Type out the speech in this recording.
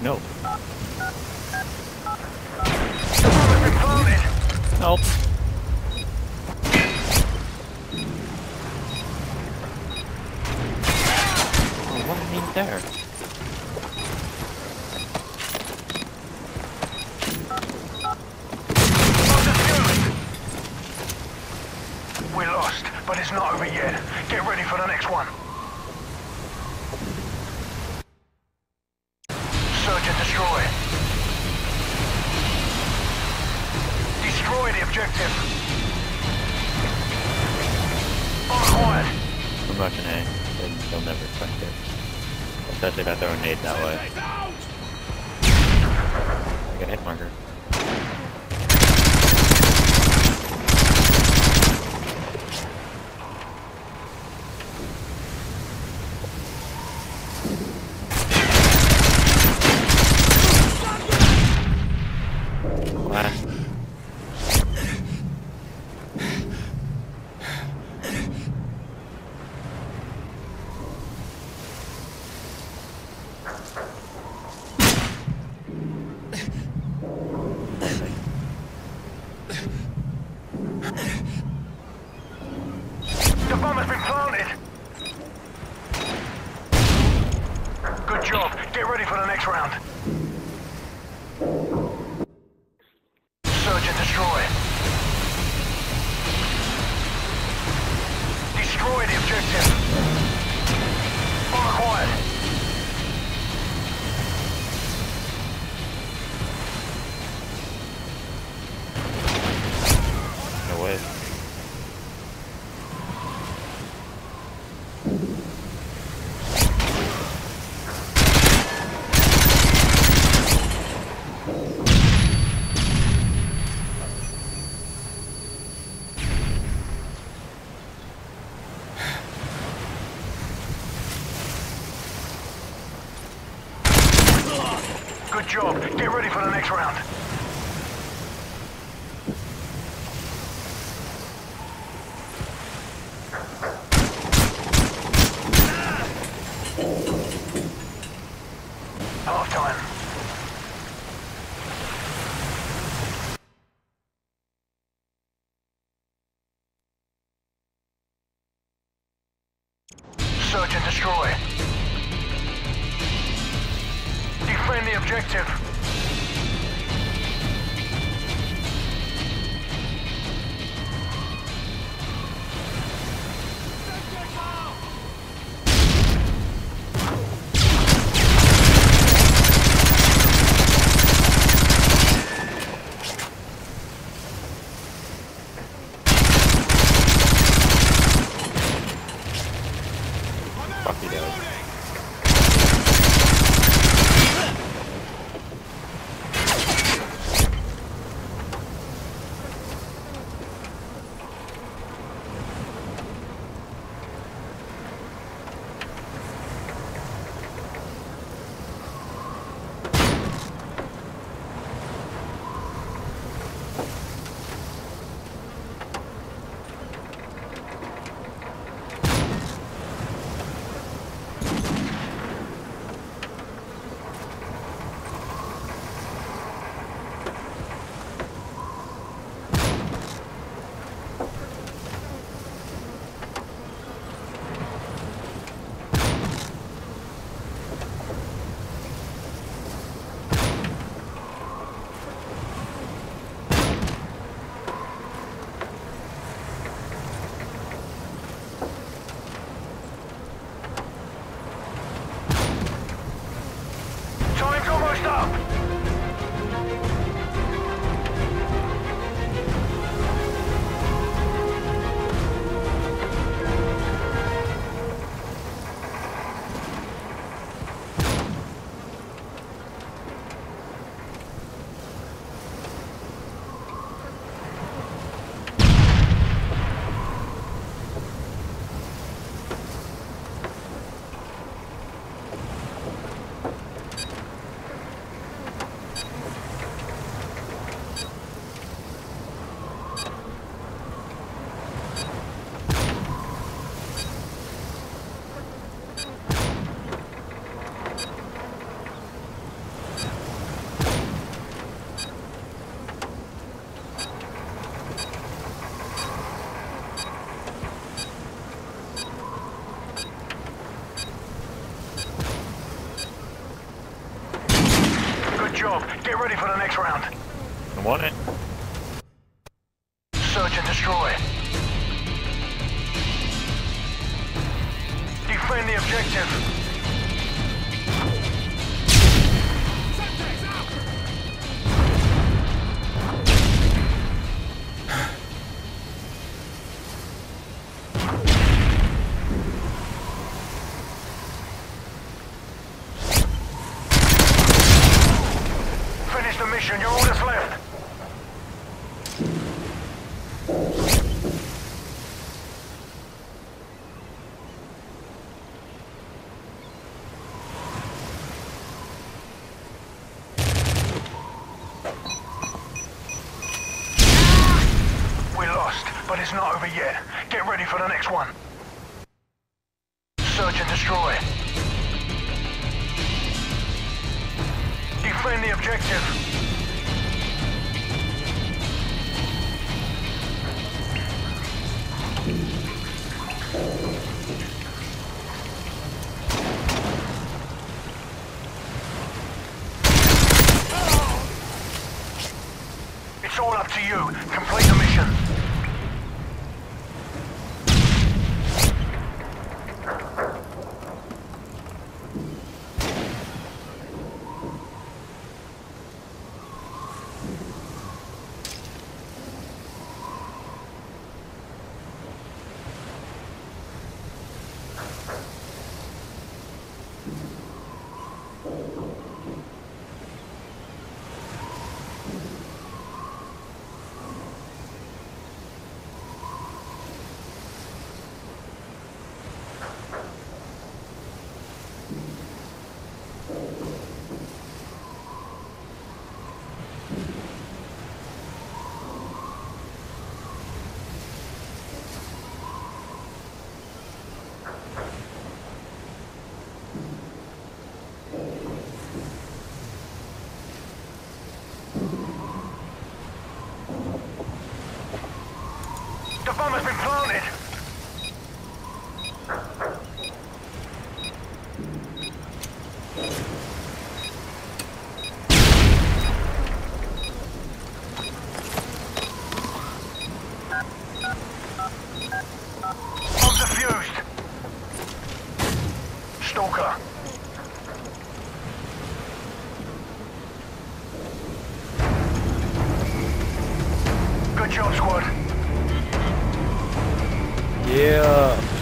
No. Help. Oh, what do you mean there? We're lost, but it's not over yet. Get ready for the next one. Search and destroy. Destroy the objective. Quiet. I'm rushing A. They'll never expect it. Especially if I throw a nade that way. I got a hit marker. Last. The bomb has been planted. Good job. Get ready for the next round. Search and destroy. Destroy the objective. Bomb acquired. No way. Good job. Get ready for the next round. Half time. Search and destroy. Defend the objective. Fuck you guys. Good job. Get ready for the next round. I want it. Search and destroy. Defend the objective. Finish the mission. You're all that's left. We lost, but it's not over yet. Get ready for the next one. Search and destroy. Defend the objective. It's all up to you. Complete the mission. The bomb has been planted. Bombs defused. Stalker. Good job, squad. Yeah.